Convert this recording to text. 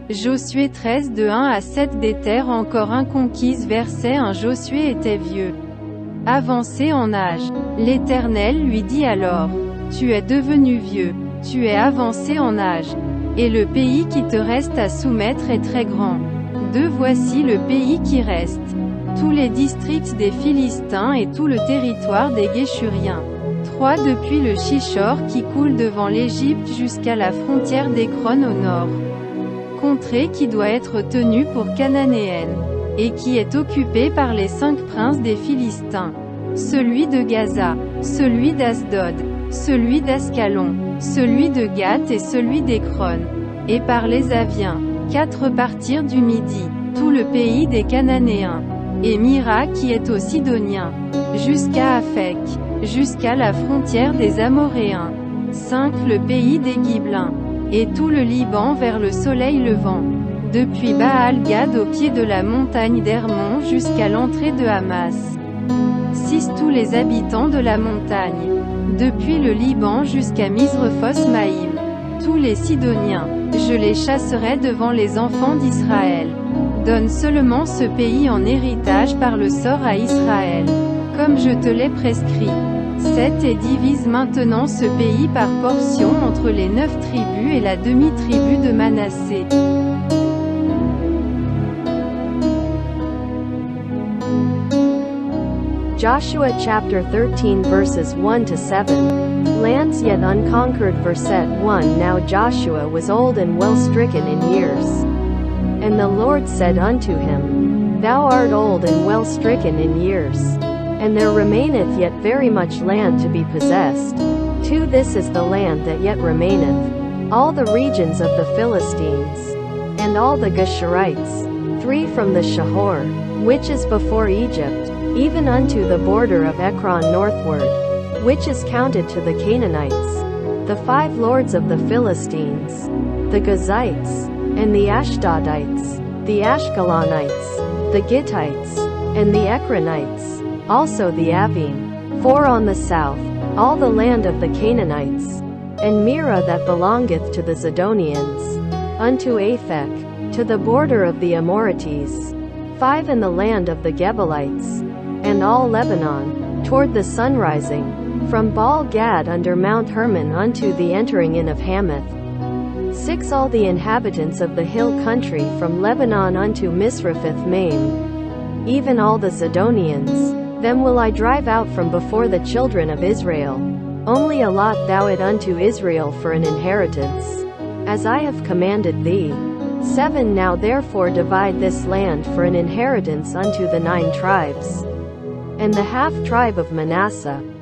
Josué 13 de 1 à 7. Des terres encore inconquises. Verset 1. Josué était vieux, avancé en âge. L'Éternel lui dit alors: Tu es devenu vieux, tu es avancé en âge, et le pays qui te reste à soumettre est très grand. 2. Voici le pays qui reste, tous les districts des Philistins et tout le territoire des Guéshuriens. 3. Depuis le Shishor qui coule devant l'Égypte jusqu'à la frontière d'Écron au nord, contrée qui doit être tenue pour cananéenne, et qui est occupée par les 5 princes des Philistins, celui de Gaza, celui d'Asdod, celui d'Ascalon, celui de Gath et celui d'Écron, et par les Aviens. 4. Partir du Midi, tout le pays des Cananéens, et Mira qui est aux Sidoniens, jusqu'à Aphek, jusqu'à la frontière des Amoréens. 5. Le pays des Gibelins, et tout le Liban vers le soleil levant, depuis Baal-Gad au pied de la montagne d'Hermon jusqu'à l'entrée de Hamas. 6. Tous les habitants de la montagne, depuis le Liban jusqu'à Misrephos-Maïm, tous les Sidoniens, je les chasserai devant les enfants d'Israël. Donne seulement ce pays en héritage par le sort à Israël, comme je te l'ai prescrit. 7. Et divise maintenant ce pays par portions entre les 9 tribus et la demi-tribu de Manassé. Joshua chapter 13 verses 1 to 7. Lands yet unconquered. Verset 1. Now Joshua was old and well stricken in years. And the Lord said unto him, Thou art old and well stricken in years, and there remaineth yet very much land to be possessed. 2. This is the land that yet remaineth, all the regions of the Philistines, and all the Geshurites. 3. From the Shahor, which is before Egypt, even unto the border of Ekron northward, which is counted to the Canaanites, the 5 lords of the Philistines, the Gazites, and the Ashdodites, the Ashkelonites, the Gittites, and the Ekronites, also the Avim. 4. On the south, all the land of the Canaanites, and Mira that belongeth to the Zidonians, unto Aphek, to the border of the Amorites. 5. And the land of the Gebalites, and all Lebanon, toward the sunrising, from Baal-Gad under Mount Hermon unto the entering in of Hamath. 6. All the inhabitants of the hill country from Lebanon unto Misrephoth-Maim, even all the Zidonians, them will I drive out from before the children of Israel. Only allot thou it unto Israel for an inheritance, as I have commanded thee. 7. Now therefore divide this land for an inheritance unto the 9 tribes, and the half tribe of Manasseh,